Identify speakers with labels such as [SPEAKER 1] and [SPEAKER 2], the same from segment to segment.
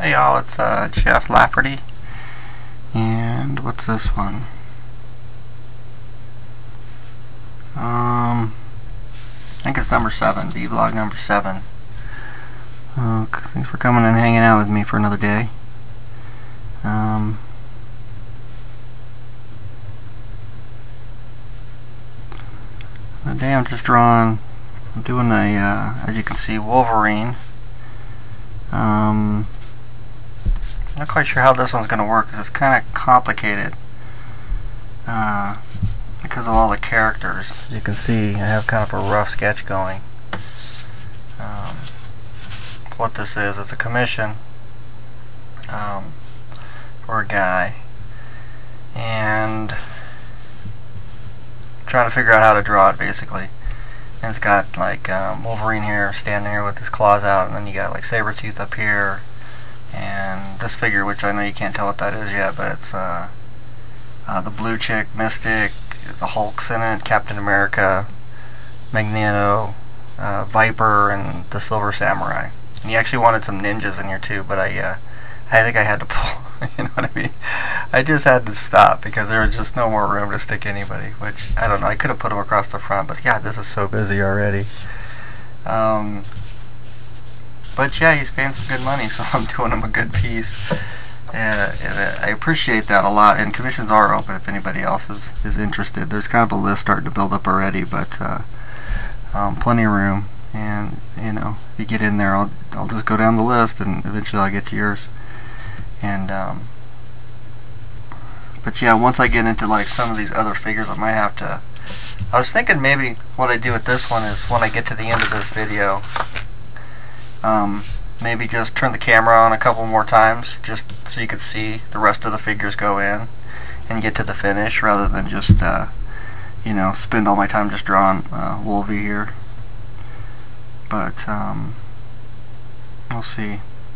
[SPEAKER 1] Hey y'all, it's Jeff Lafferty, and what's this one? I think it's number 7, vlog number 7. Thanks for coming and hanging out with me for another day. Today I'm just doing a, as you can see, Wolverine. Not quite sure how this one's going to work because it's kind of complicated because of all the characters. As you can see, I have kind of a rough sketch going. What this is, it's a commission for a guy, and trying to figure out how to draw it basically. And it's got like Wolverine here, standing here with his claws out, and then you got like Sabretooth up here, and this figure, which I know you can't tell what that is yet, but it's the blue chick, Mystic, the Hulk's in it, Captain America, Magneto, Viper, and the Silver Samurai. And he actually wanted some ninjas in here too, but I think I had to pull, you know what I mean? I just had to stop because there was just no more room to stick anybody, which, I don't know, I could have put him across the front, but God, this is so busy already. But yeah, he's paying some good money, so I'm doing him a good piece. And I appreciate that a lot, and commissions are open if anybody else is interested. There's kind of a list starting to build up already, but plenty of room. And you know, if you get in there, I'll just go down the list, and eventually I'll get to yours. And but yeah, once I get into like some of these other figures, I might have to. I was thinking maybe what I do with this one is when I get to the end of this video, maybe just turn the camera on a couple more times, just so you could see the rest of the figures go in and get to the finish, rather than just you know, spend all my time just drawing Wolvie here. But we'll see.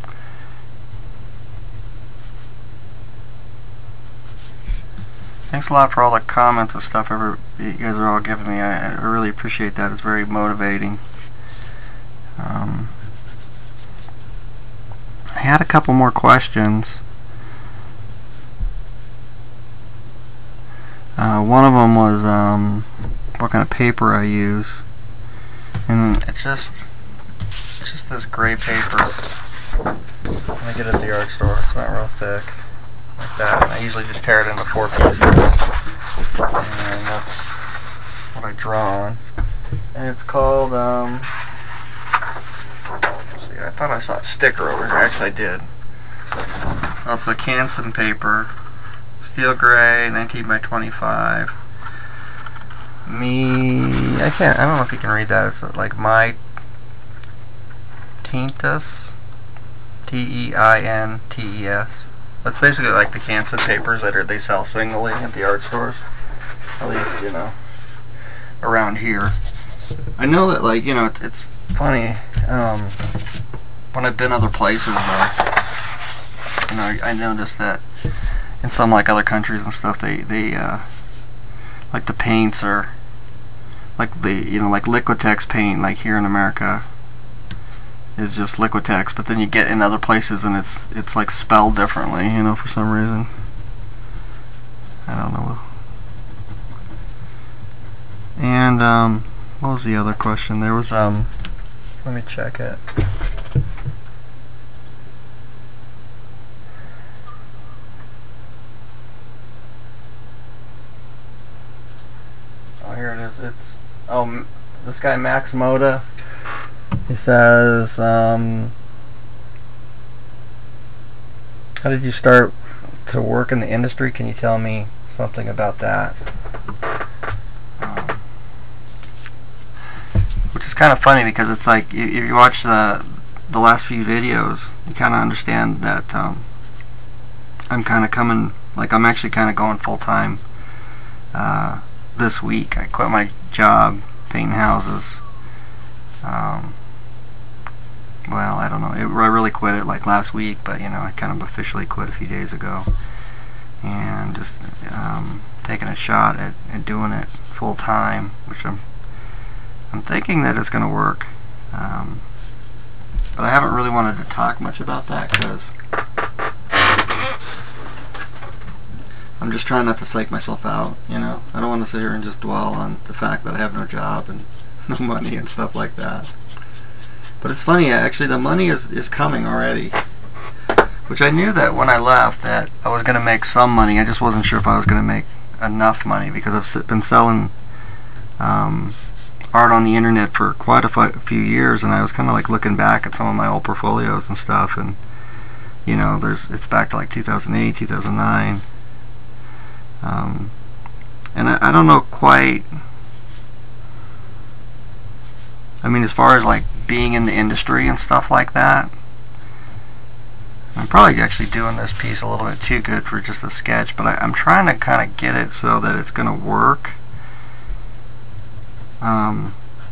[SPEAKER 1] Thanks a lot for all the comments and stuff you guys are all giving me. I really appreciate that. It's very motivating. I had a couple more questions. One of them was what kind of paper I use, and it's just this gray paper. I get it at the art store. It's not real thick, like that. And I usually just tear it into 4 pieces, and that's what I draw on. And it's called I thought I saw a sticker over here. Actually, I did. Well, it's a Canson paper, steel gray, 19 by 25. I don't know if you can read that. It's like My Tintes, T-E-I-N-T-E-S. That's basically like the Canson papers that they sell singly at the art stores. At least, you know, around here. I know that, like, you know, it's funny. When I've been other places, you know, I noticed that in some like other countries and stuff, they like the paints are like like Liquitex paint, like here in America is just Liquitex, but then you get in other places and it's like spelled differently, you know, for some reason. I don't know. And what was the other question? There was let me check it. Oh, here it is. It's this guy Max Moda. He says, how did you start to work in the industry? Can you tell me something about that? Which is kind of funny because it's like if you watch the last few videos, you kind of understand that I'm kind of coming, like I'm actually kind of going full time this week. I quit my job painting houses. Well, I don't know. I really quit it like last week, but you know, I kind of officially quit a few days ago, and just taking a shot at doing it full time, which I'm thinking that it's going to work. But I haven't really wanted to talk much about that because I'm just trying not to psych myself out, you know. I don't want to sit here and just dwell on the fact that I have no job and no money and stuff like that. But it's funny, actually, the money is coming already. Which I knew that when I left that I was going to make some money. I just wasn't sure if I was going to make enough money, because I've been selling art on the internet for quite a few years, and I was kind of like looking back at some of my old portfolios and stuff, and you know, it's back to like 2008, 2009. And I don't know quite, I mean, as far as like being in the industry and stuff like that, I'm probably actually doing this piece a little bit too good for just a sketch, but I'm trying to kind of get it so that it's going to work, and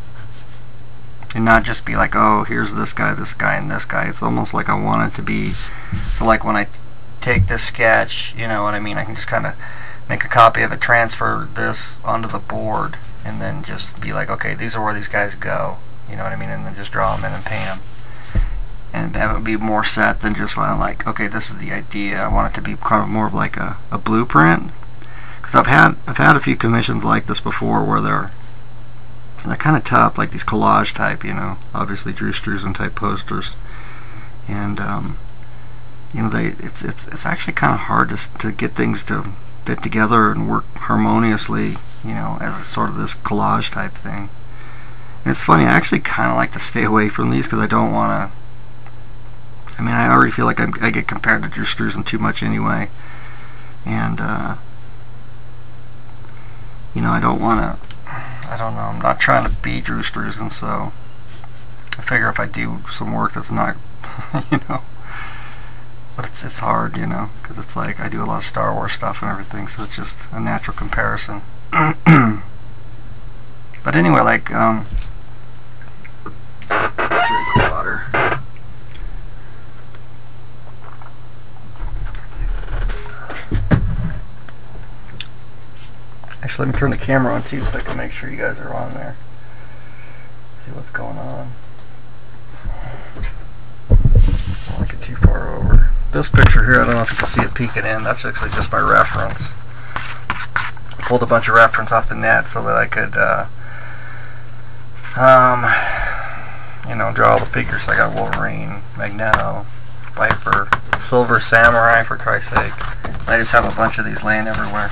[SPEAKER 1] not just be like, oh, here's this guy, and this guy. It's almost like I want it to be, so like when I take this sketch, you know what I mean, I can just kind of make a copy of it, transfer this onto the board, and then just be like, okay, these are where these guys go, you know what I mean, and then just draw them in and paint them, and have it be more set than just like, okay, this is the idea. I want it to be kind of more of like a blueprint, because I've had a few commissions like this before where they're kind of tough, like these collage type, you know, obviously Drew Struzan type posters, and you know, it's actually kind of hard to get things to fit together and work harmoniously, you know, as a sort of this collage type thing. And it's funny, I actually kind of like to stay away from these because I don't want to, I mean, I already feel like I get compared to Drew Struzan too much anyway, and you know, I don't want to, I don't know, I'm not trying to be Drew Struzan, so I figure if I do some work that's not, you know, but it's hard, you know, because it's like I do a lot of Star Wars stuff and everything, so it's just a natural comparison. But anyway, like, drink water. Actually, let me turn the camera on too, so I can make sure you guys are on there. See what's going on. I don't get too far over. This picture here, I don't know if you can see it peeking in. That's actually just my reference. Pulled a bunch of reference off the net so that I could, you know, draw all the figures. So I got Wolverine, Magneto, Viper, Silver Samurai, for Christ's sake. I just have a bunch of these laying everywhere.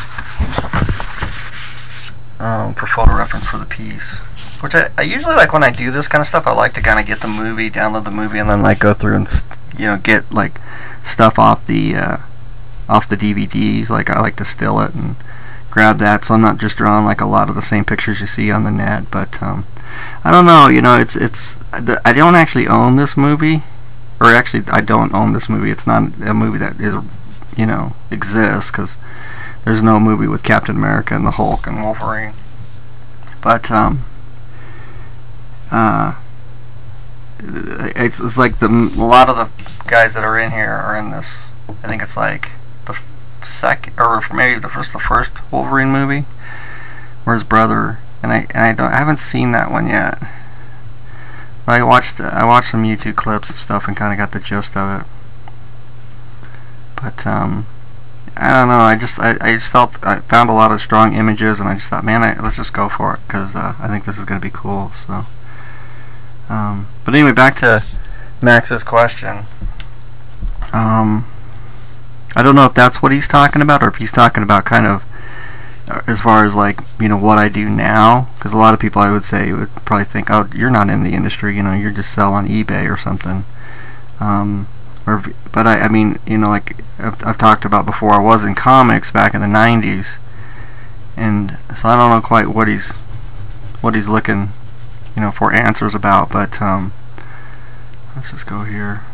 [SPEAKER 1] For photo reference for the piece. Which I usually like when I do this kind of stuff. I like to kind of get the movie, download the movie, and then like go through and, you know, get like stuff off the DVDs. Like I like to still it and grab that, so I'm not just drawing like a lot of the same pictures you see on the net. But I don't know, you know, I don't actually own this movie, or actually I don't own this movie. It's not a movie that is, you know, exists, because there's no movie with Captain America and the Hulk and Wolverine. But it's like a lot of the guys that are in here are in this. I think it's like the second, or maybe the first Wolverine movie, where his brother, and I haven't seen that one yet. But I watched some YouTube clips and stuff and kind of got the gist of it. But I don't know. I just felt I found a lot of strong images, and I just thought, man, let's just go for it, because I think this is going to be cool. So, but anyway, back to Max's question. I don't know if that's what he's talking about, or if he's talking about kind of as far as like, you know, what I do now, because a lot of people, I would say, would probably think, oh, you're not in the industry, you know, you're just sell on eBay or something. But I mean, you know, like I've talked about before, I was in comics back in the 90s, and so I don't know quite what he's looking, you know, for answers about. But let's just go here.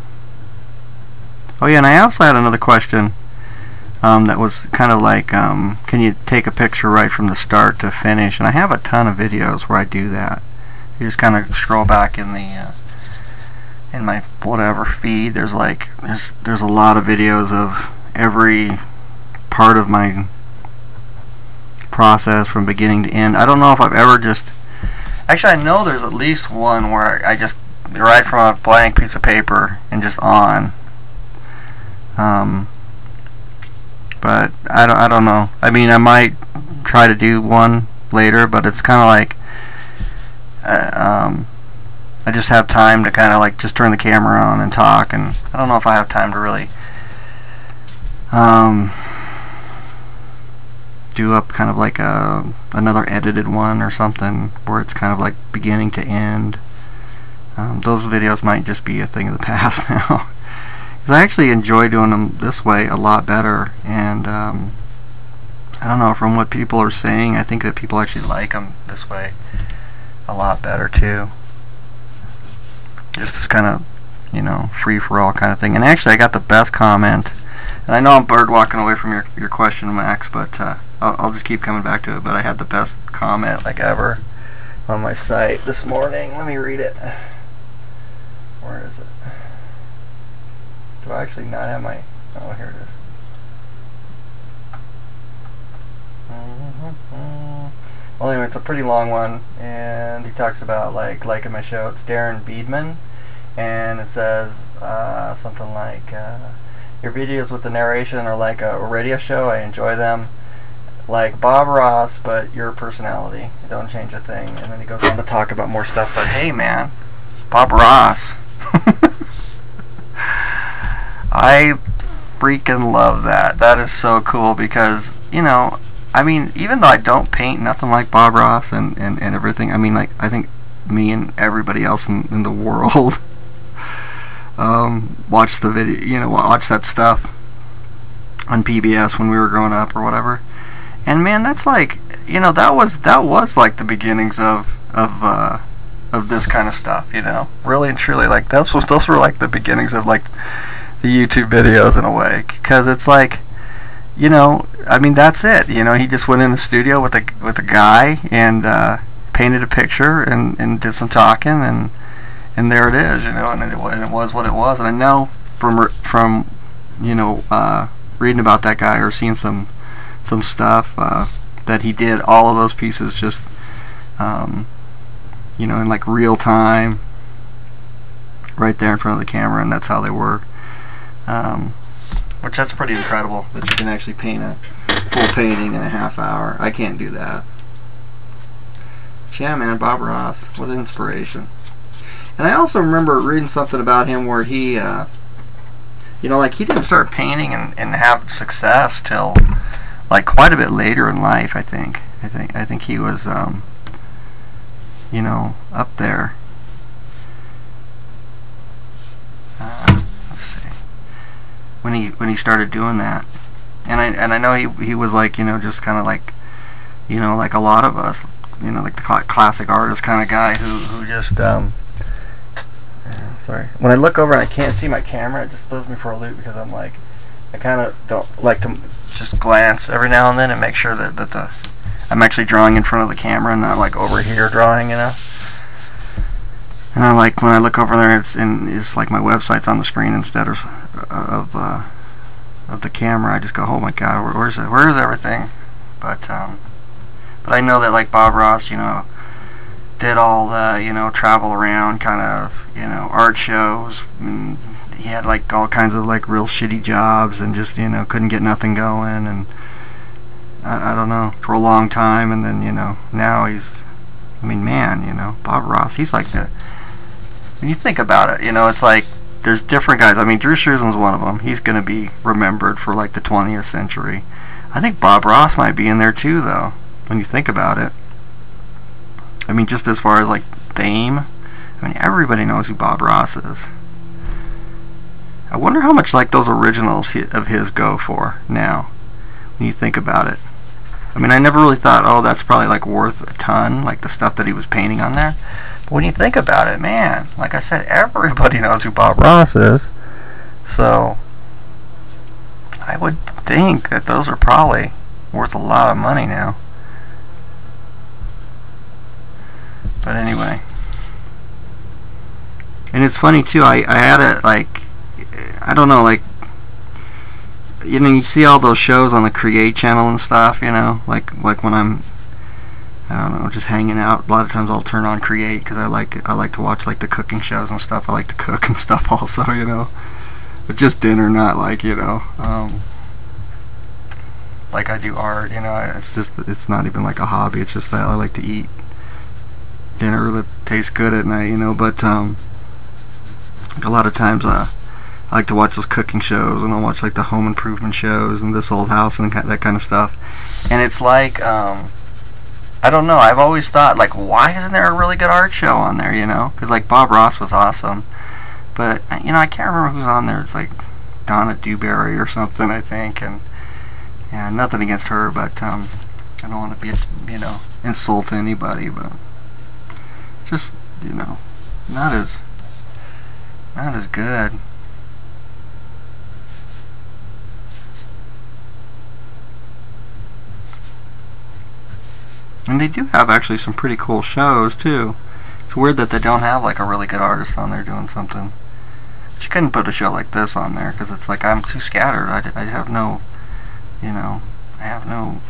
[SPEAKER 1] Oh yeah, and I also had another question that was kind of like, can you take a picture right from the start to finish? And I have a ton of videos where I do that. You just kind of scroll back in the in my whatever feed. There's like there's a lot of videos of every part of my process from beginning to end. I don't know if I've ever just, actually I know there's at least one where I just write from a blank piece of paper and just on. but I don't know. I mean, I might try to do one later, but it's kind of like I just have time to kind of like just turn the camera on and talk, and I don't know if I have time to really do up kind of like another edited one or something where it's kind of like beginning to end. Those videos might just be a thing of the past now. Because I actually enjoy doing them this way a lot better, and I don't know, from what people are saying, I think that people actually like them this way a lot better too. Just this kind of, you know, free-for-all kind of thing. And actually I got the best comment, and I know I'm bird walking away from your question, Max, but I'll just keep coming back to it. But I had the best comment like ever on my site this morning. Let me read it. Where is it? Do I actually not have my... Oh, here it is. Well, anyway, it's a pretty long one, and he talks about liking my show. It's Darren Beedman, and it says something like, your videos with the narration are like a radio show. I enjoy them. Like Bob Ross, but your personality. Don't change a thing. And then he goes on to talk about more stuff, but hey man, Bob Ross. I freaking love that. That is so cool because, you know, I mean, even though I don't paint nothing like Bob Ross and everything, I mean, like, I think me and everybody else in the world watched the video, you know, watched that stuff on PBS when we were growing up or whatever. And man, that's like, you know, that was like the beginnings of this kind of stuff, you know, really and truly. Like those were like the beginnings of like the YouTube videos in a way, because it's like, you know, I mean, that's it. You know, he just went in the studio with a guy and painted a picture and did some talking, and there it is, you know, and it was what it was. And I know from you know, reading about that guy or seeing some stuff that he did all of those pieces just you know, in like real time, right there in front of the camera, and that's how they work. Which that's pretty incredible that you can actually paint a full painting in a half hour. I can't do that. Yeah, man, Bob Ross, what an inspiration. And I also remember reading something about him where he, you know, like he didn't start painting and have success till like quite a bit later in life. I think he was, you know, up there. Let's see. When he started doing that, and I know he was like, you know, just kind of like, you know, like a lot of us, you know, like the classic artist kind of guy who just sorry, when I look over and I can't see my camera, it just throws me for a loop, because I'm like, I kind of don't like to just glance every now and then and make sure that I'm actually drawing in front of the camera and not like over here drawing, you know. And I like when I look over there, it's like my website's on the screen instead of the camera. I just go, oh my god, where's everything? But I know that like Bob Ross, you know, did all the, you know, travel around kind of, you know, art shows. And he had like all kinds of like real shitty jobs and just, you know, couldn't get nothing going, and I don't know, for a long time. And then, you know, now he's, I mean, man, you know, Bob Ross, he's like the, when you think about it, you know, it's like there's different guys. I mean, Drew Struzan's one of them. He's going to be remembered for like the 20th century. I think Bob Ross might be in there too, though, when you think about it. I mean, just as far as like fame, I mean, everybody knows who Bob Ross is. I wonder how much like those originals of his go for now, when you think about it. I mean, I never really thought, oh, that's probably like worth a ton, like the stuff that he was painting on there. But when you think about it, man, like I said, everybody knows who Bob Ross is. So I would think that those are probably worth a lot of money now. But anyway, and it's funny too, I had a, like, I don't know, like, you know, you see all those shows on the Create channel and stuff, you know, like when I'm, I don't know, just hanging out. A lot of times I'll turn on Create because I like to watch like the cooking shows and stuff. I like to cook and stuff also, you know, but just dinner, not like, you know, like I do art, you know. It's not even like a hobby. It's just that I like to eat dinner that tastes good at night, you know. But a lot of times I like to watch those cooking shows, and I'll watch like the home improvement shows and This Old House and that kind of stuff. And it's like, I don't know, I've always thought, like, why isn't there a really good art show on there, you know? Because, like, Bob Ross was awesome. But, you know, I can't remember who's on there. It's like Donna Dewberry or something, I think. And, yeah, nothing against her, but I don't want to be, you know, insult anybody. But just, you know, not as good. And they do have actually some pretty cool shows too. It's weird that they don't have like a really good artist on there doing something. But you couldn't put a show like this on there because it's like I'm too scattered. I have no, you know, I don't know.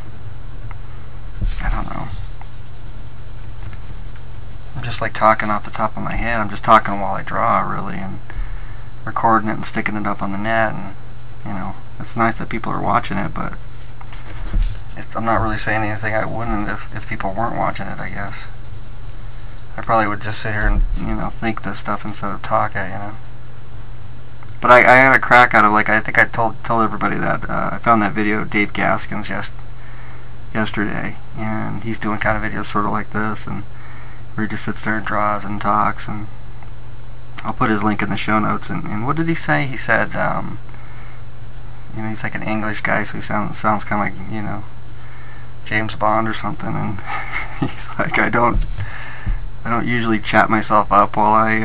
[SPEAKER 1] I'm just like talking off the top of my head. I'm just talking while I draw, really, and recording it and sticking it up on the net. And you know, it's nice that people are watching it, but I'm not really saying anything I wouldn't if people weren't watching it, I guess. I probably would just sit here and, you know, think this stuff instead of talk it, you know. But I had a crack out of, like, I think I told everybody that I found that video of Dave Gaskins yesterday, and he's doing kind of videos sort of like this, and where he just sits there and draws and talks, and I'll put his link in the show notes. And what did he say? He said, you know, he's like an English guy, so he sounds kind of like, you know, James Bond or something, and he's like, I don't usually chat myself up while I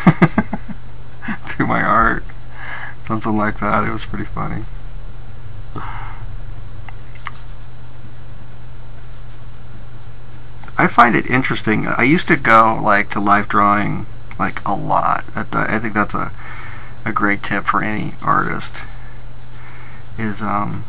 [SPEAKER 1] do my art, something like that. It was pretty funny. I find it interesting. I used to go like to life drawing like a lot. I think that's a great tip for any artist. Is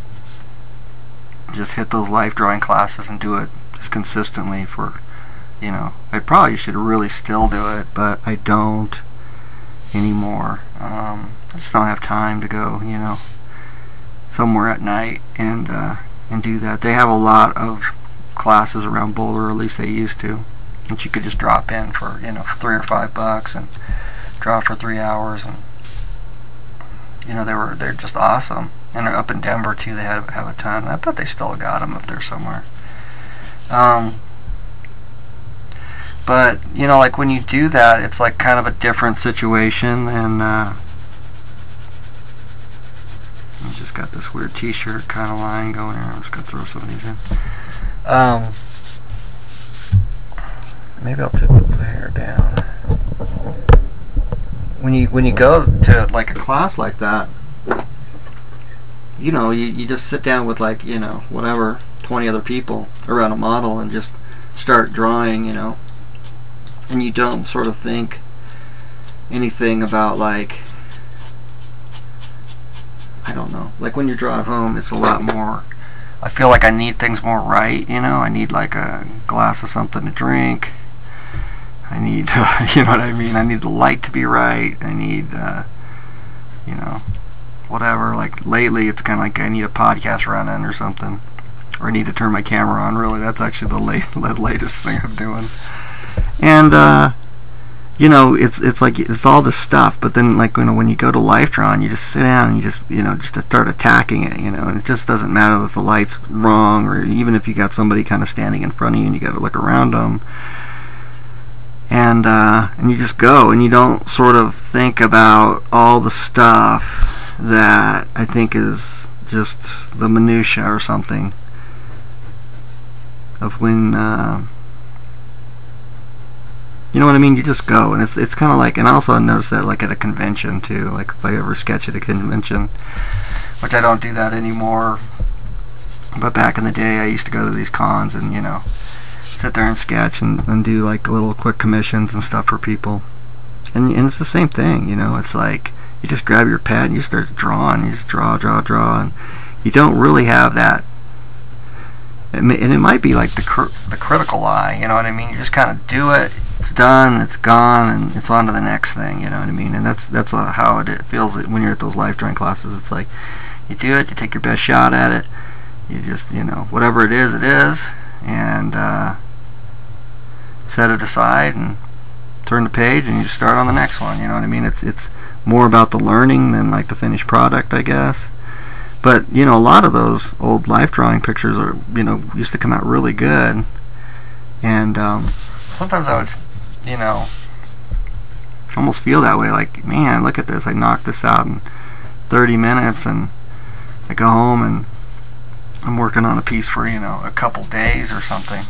[SPEAKER 1] just hit those life drawing classes and do it just consistently for, you know, I probably should really still do it, but I don't anymore. I just don't have time to go, you know, somewhere at night and do that. They have a lot of classes around Boulder, or at least they used to, that you could just drop in for, you know, for $3 or $5 and draw for 3 hours, and you know, they're just awesome. And up in Denver too, they have a ton. I bet they still got them up there somewhere. But you know, like when you do that, it's like kind of a different situation. And he's just got this weird T-shirt kind of line going here. I'm just gonna throw some of these in. Maybe I'll tip his hair down. When you go to like a class like that, you know, you just sit down with, like, you know, whatever, 20 other people around a model and just start drawing, you know, and you don't sort of think anything about, like, I don't know, like when you draw at home, it's a lot more, I feel like I need things more right, you know. I need like a glass of something to drink. I need to, you know what I mean? I need the light to be right. I need, you know, whatever. Like lately, it's kind of like I need a podcast running or something, or I need to turn my camera on. Really, that's actually the latest thing I'm doing. And you know, it's like it's all this stuff. But then, like, you know, when you go to life drawing, you just sit down and you just, you know, just start attacking it. You know, and it just doesn't matter if the light's wrong, or even if you got somebody kind of standing in front of you and you got to look around them. And you just go, and you don't sort of think about all the stuff that I think is just the minutia or something of when, you know what I mean? You just go, and it's kind of like, and I also noticed that like at a convention too, like if I ever sketch at a convention, which I don't do that anymore, but back in the day I used to go to these cons and, you know, sit there and sketch and do like little quick commissions and stuff for people, and it's the same thing, you know. It's like you just grab your pad and you start drawing, you just draw, and you don't really have that, and it might be like the critical eye, you know what I mean? You just kind of do it, it's done, it's gone, and it's on to the next thing, you know what I mean? And that's how it feels when you're at those life drawing classes. It's like you do it, you take your best shot at it, you just, you know, whatever it is, and set it aside and turn the page and you start on the next one. You know what I mean? It's more about the learning than like the finished product, I guess. But you know, a lot of those old life drawing pictures are, you know, used to come out really good, and sometimes I would, you know, almost feel that way, like, man, look at this, I knocked this out in 30 minutes, and I go home and I'm working on a piece for, you know, a couple days or something,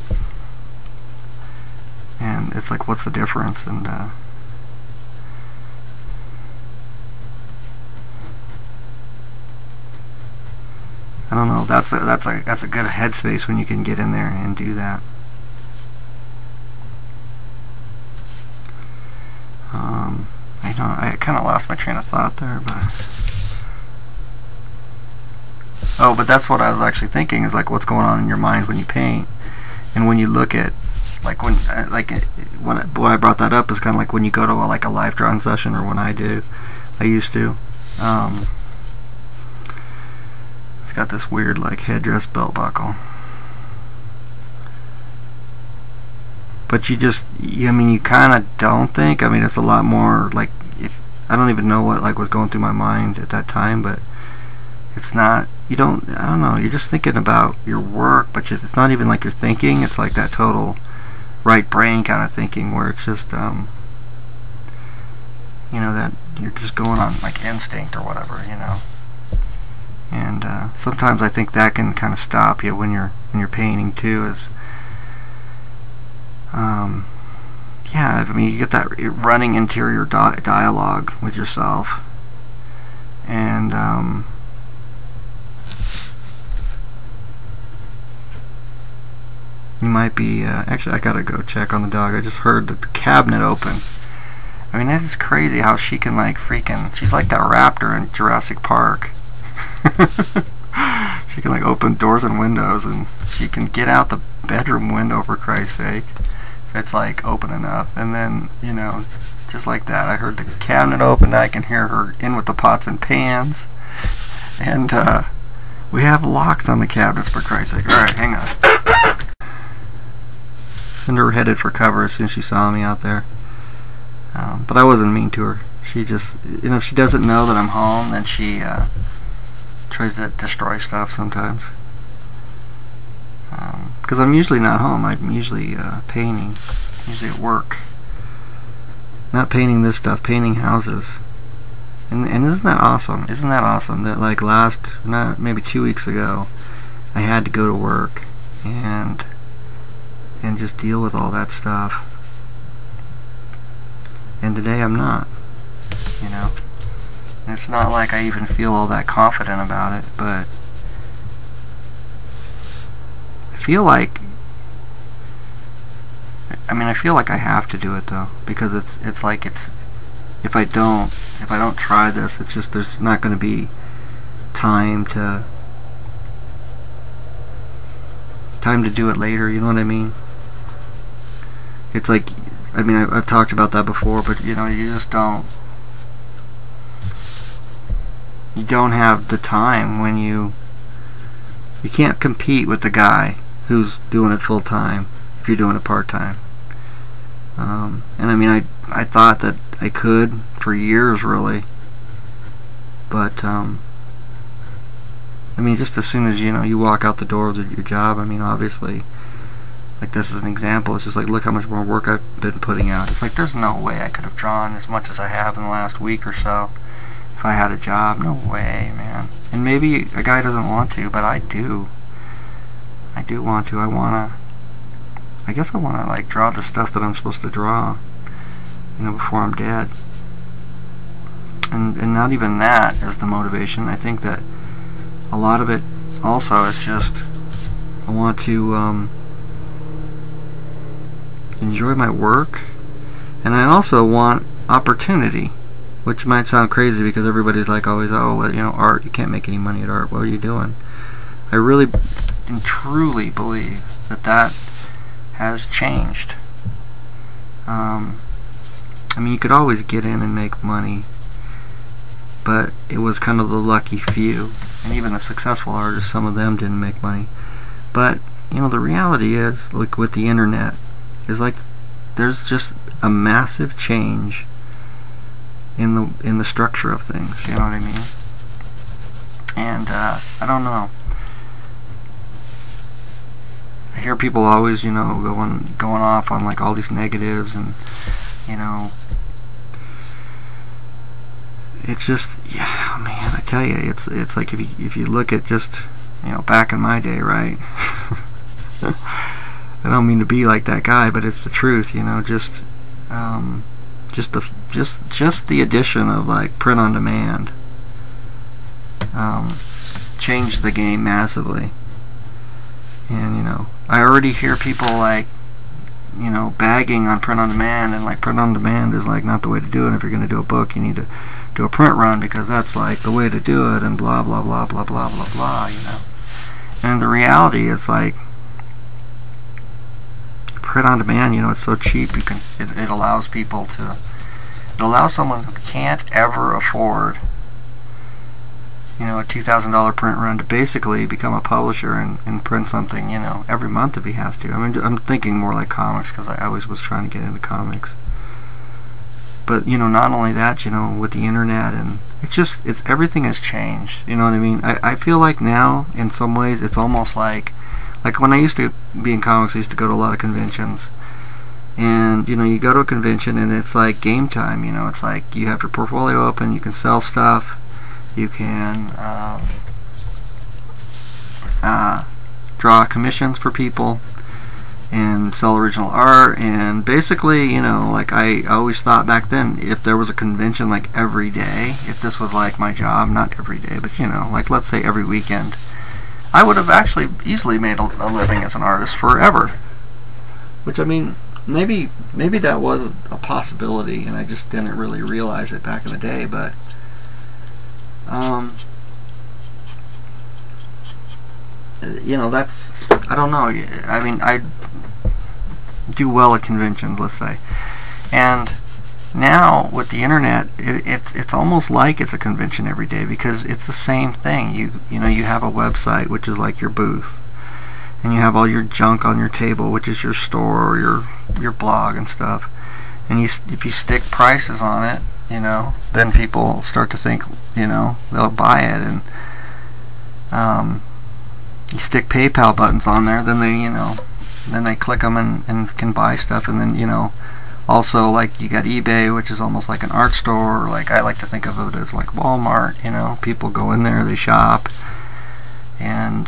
[SPEAKER 1] and it's like, what's the difference? And I don't know, that's a good headspace when you can get in there and do that. I kind of lost my train of thought there, but oh, but that's what I was actually thinking, is like what's going on in your mind when you paint, and when you look at, like, when I brought that up is kind of like when you go to like a live drawing session, or when I used to. It's got this weird like headdress belt buckle. But you just, I mean, you kind of don't think. I mean, it's a lot more like, I don't even know what like was going through my mind at that time, but it's not, I don't know, you're just thinking about your work, but it's not even like you're thinking. It's like that total right brain kind of thinking, where it's just, you know, that you're just going on like instinct or whatever, you know. And sometimes I think that can kind of stop you when you're painting too. Is yeah, I mean, you get that running interior dialogue with yourself, and you might be actually, I gotta go check on the dog. I just heard the cabinet open. I mean, that is crazy how she can like freaking, she's like that raptor in Jurassic Park. She can like open doors and windows, and she can get out the bedroom window, for Christ's sake, if it's like open enough. And then, you know, just like that, I heard the cabinet open. Now I can hear her in with the pots and pans, and we have locks on the cabinets, for Christ's sake. Alright, hang on. Cinder headed for cover as soon as she saw me out there, but I wasn't mean to her. She just, you know, if she doesn't know that I'm home, then she tries to destroy stuff sometimes, because I'm usually not home. I'm usually painting, usually at work. Not painting this stuff, painting houses. And isn't that awesome? Isn't that awesome that like maybe 2 weeks ago, I had to go to work and just deal with all that stuff, and today I'm not, you know. And it's not like I even feel all that confident about it, but I feel like I have to do it though, because it's like if I don't try this, it's just, there's not going to be time to do it later, you know what I mean? It's like, I mean, I've talked about that before, but you know, you just don't have the time when you can't compete with the guy who's doing it full time if you're doing it part time. And I mean, I thought that I could for years, really, but I mean, just as soon as, you know, you walk out the door with your job, I mean, obviously, like this is an example, it's just like, look how much more work I've been putting out. It's like, there's no way I could have drawn as much as I have in the last week or so if I had a job. No way, man. And maybe a guy doesn't want to, but I do. I do want to. I guess I want to like draw the stuff that I'm supposed to draw, you know, before I'm dead. And not even that is the motivation. I think that a lot of it also is just, I want to enjoy my work, and I also want opportunity, which might sound crazy because everybody's like always, oh, well, you know, art, you can't make any money at art, what are you doing? I really and truly believe that has changed. I mean, you could always get in and make money but it was kind of the lucky few. And even the successful artists, some of them didn't make money. But, you know, the reality is, like with the internet, is like there's just a massive change in the structure of things, you know what I mean? And I don't know. I hear people always, you know, going off on like all these negatives, and you know, it's just, yeah, man, I tell you, it's like if you look at just, you know, back in my day, right? I don't mean to be like that guy, but it's the truth, you know. Just the addition of like print on demand changed the game massively. And you know, I already hear people like, you know, bagging on print on demand, and like print on demand is like not the way to do it. If you're going to do a book, you need to do a print run because that's like the way to do it, and blah blah blah blah blah blah blah, you know. And the reality, it's like print on demand, you know, it's so cheap, you can it allows people to, it allows someone who can't ever afford, you know, a $2,000 print run to basically become a publisher and print something, you know, every month if he has to. I mean, I'm thinking more like comics because I always was trying to get into comics. But, you know, not only that, you know, with the internet, and it's everything has changed, you know what I mean? I feel like now, in some ways, it's almost like when I used to be in comics, I used to go to a lot of conventions. And, you know, you go to a convention and it's like game time, you know. It's like you have your portfolio open, you can sell stuff, you can draw commissions for people and sell original art. And basically, you know, like I always thought back then, if there was a convention like every day, if this was like my job, not every day, but you know, like let's say every weekend, I would have actually easily made a living as an artist forever. Which, I mean, maybe that was a possibility and I just didn't really realize it back in the day, but you know, that's, I don't know. I mean, I do well at conventions, let's say. And now with the internet, it's almost like it's a convention every day because it's the same thing. You know, you have a website, which is like your booth, and you have all your junk on your table, which is your store or your blog and stuff. And if you stick prices on it, you know, then people start to think, you know, they'll buy it. And you stick PayPal buttons on there, then they click them and can buy stuff. And then, you know, also, like, you got eBay, which is almost like an art store. Like, I like to think of it as like Walmart, you know. People go in there, they shop, and,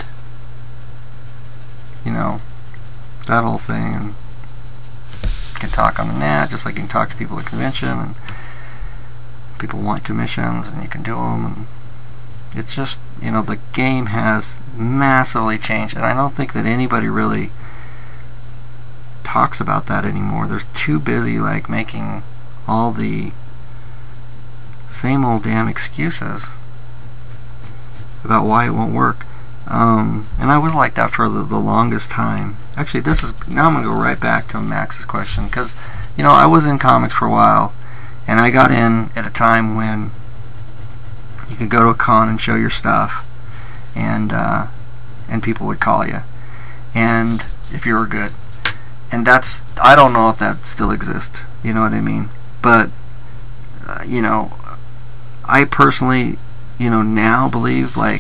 [SPEAKER 1] you know, that whole thing. And you can talk on the net, just like you can talk to people at convention, and people want commissions, and you can do them. And it's just, you know, the game has massively changed, and I don't think that anybody really talks about that anymore. They're too busy like making all the same old damn excuses about why it won't work. And I was like that for the longest time. Actually, now I'm gonna go right back to Max's question, because, you know, I was in comics for a while, and I got in at a time when you could go to a con and show your stuff, and people would call you, and if you were good. And I don't know if that still exists, you know what I mean? But, you know, I personally, you know, now believe, like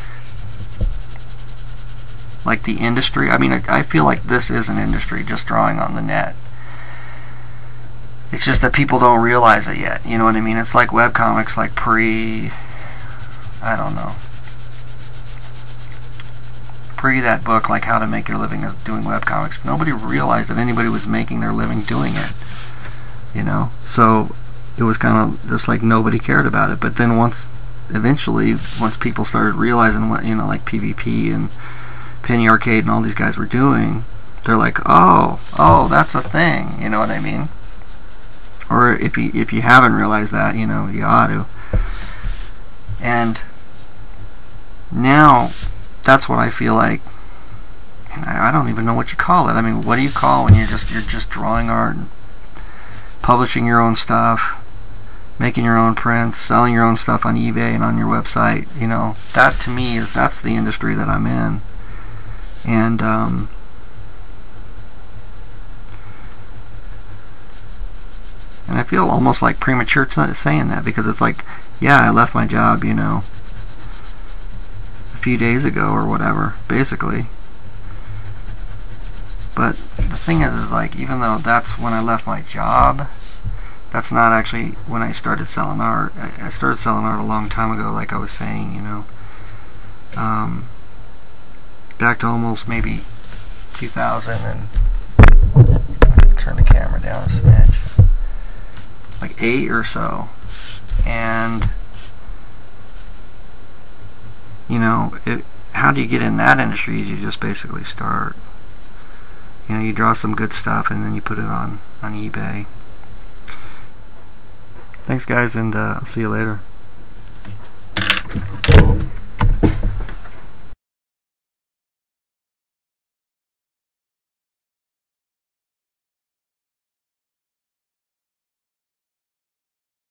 [SPEAKER 1] the industry, I mean, I feel like this is an industry, just drawing on the net. It's just that people don't realize it yet, you know what I mean? It's like webcomics, like I don't know, that book, like How to Make Your Living as Doing Webcomics. Nobody realized that anybody was making their living doing it, you know? So it was kind of just like nobody cared about it. But then eventually, once people started realizing what, you know, like PvP and Penny Arcade and all these guys were doing, they're like, oh, that's a thing, you know what I mean? Or if you haven't realized that, you know, you ought to. And now, that's what I feel like. And I don't even know what you call it. I mean, what do you call when you're just drawing art and publishing your own stuff? making your own prints, selling your own stuff on eBay and on your website. You know, that to me that's the industry that I'm in. And and I feel almost like premature saying that, because it's like, yeah, I left my job, you know, a few days ago or whatever, basically. But the thing is like, even though that's when I left my job, that's not actually when I started selling art. I started selling art a long time ago, like I was saying, you know. Back to almost maybe 2000 and... turn the camera down a smidge. Like 8 or so. And, you know, how do you get in that industry? You just basically start. You know, you draw some good stuff and then you put it on eBay. Thanks guys, and I'll see you later.